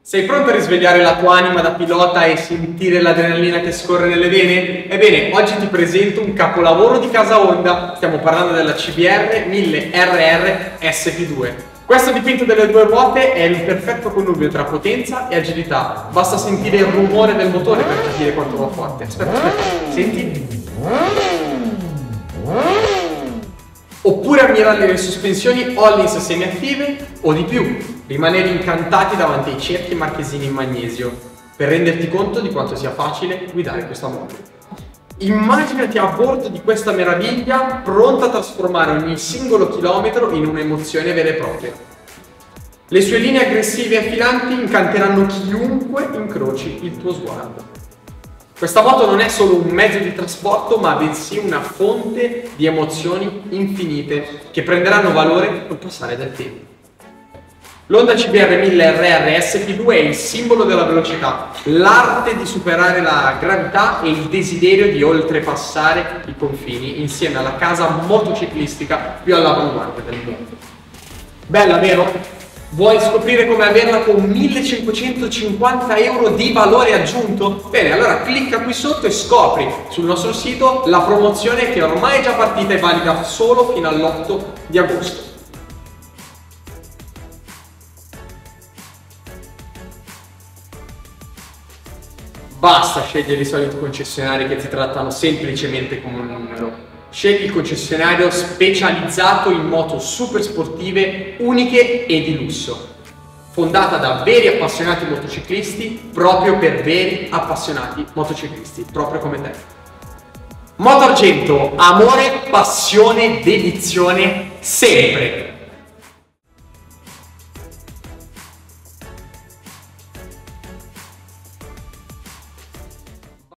Sei pronto a risvegliare la tua anima da pilota e sentire l'adrenalina che scorre nelle vene? Ebbene, oggi ti presento un capolavoro di casa Honda. Stiamo parlando della CBR 1000 RR SP2. Questo dipinto delle due ruote è il perfetto connubio tra potenza e agilità. Basta sentire il rumore del motore per capire quanto va forte. Aspetta, senti? Oppure ammirare le sospensioni Hollins semiattive o di più, rimanere incantati davanti ai cerchi marchesini in magnesio per renderti conto di quanto sia facile guidare questa moto. Immaginati a bordo di questa meraviglia pronta a trasformare ogni singolo chilometro in un'emozione vera e propria. Le sue linee aggressive e affilanti incanteranno chiunque incroci il tuo sguardo. Questa moto non è solo un mezzo di trasporto, ma bensì una fonte di emozioni infinite che prenderanno valore col passare del tempo. L'Honda CBR 1000 RR SP2 è il simbolo della velocità, l'arte di superare la gravità e il desiderio di oltrepassare i confini insieme alla casa motociclistica più all'avanguardia del mondo. Bella, vero? Vuoi scoprire come averla con 1550 euro di valore aggiunto? Bene, allora clicca qui sotto e scopri sul nostro sito la promozione che ormai è già partita e valida solo fino all'8 di agosto. Basta scegliere i soliti concessionari che ti trattano semplicemente come un numero. Scegli il concessionario specializzato in moto super sportive, uniche e di lusso, fondata da veri appassionati motociclisti proprio per veri appassionati motociclisti, proprio come te. Moto Argento, amore, passione, dedizione, sempre!